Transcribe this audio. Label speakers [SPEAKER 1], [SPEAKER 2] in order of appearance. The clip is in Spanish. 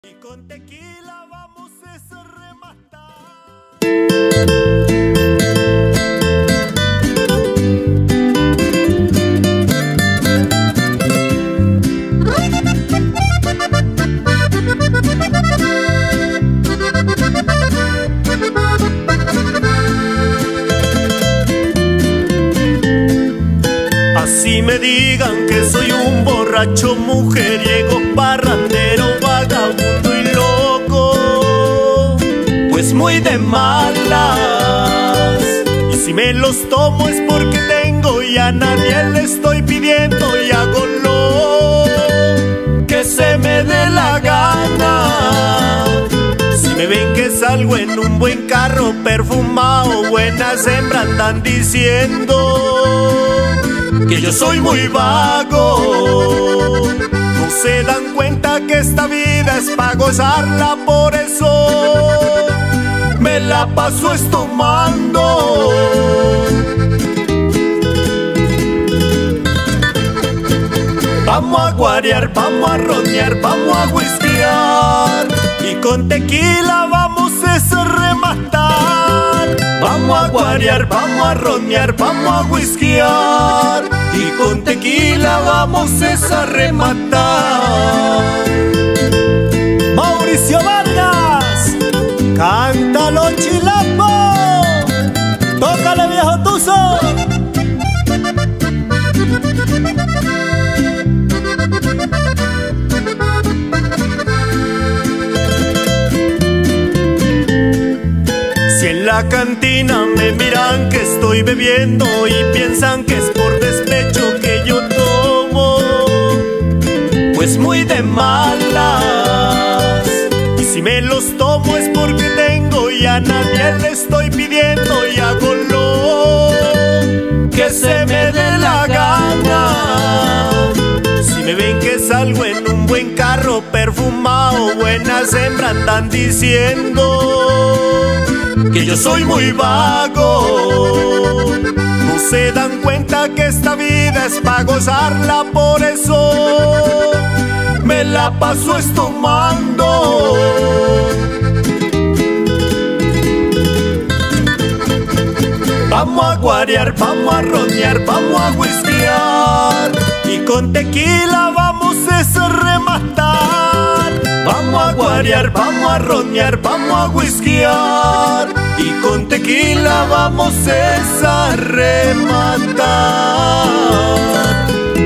[SPEAKER 1] Y con tequila vamos a rematar. Así me digan que soy un borracho, mujeriego, parrandero, vagabundo y loco, pues muy de malas. Y si me los tomo es porque tengo y a nadie le estoy pidiendo, y hago lo que se me dé la gana. Si me ven que salgo en un buen carro, perfumado, buenas hembras andan diciendo que yo soy muy vago. No se dan cuenta que esta vida es pa' gozarla, por eso me la paso tomando. Vamos a guarear, vamos a roñar, vamos a whiskear, y con tequila vamos a rematar. Vamos a guarear, vamos a roñar, vamos a whiskear, y con tequila vamos a rematar. Mauricio Vargas, cántalo chilapo, tócale viejo tuzo. Si en la cantina me miran que estoy bebiendo y piensan que es por despecho que yo tomo, pues muy de malas. Y si me los tomo es porque tengo y a nadie le estoy pidiendo, y hago lo que se me dé la gana. Si me ven que salgo en un buen carro, perfumado, buenas hembras andan diciendo que yo soy muy vago. No se dan cuenta que esta vida es pa' gozarla, por eso me la paso tomando. Vamos a guarear, vamos a roñar, vamos a whiskear, y con tequila vamos a rematar. Vamos a guarear, vamos a roñar, vamos a whiskear, y con tequila vamos a rematar.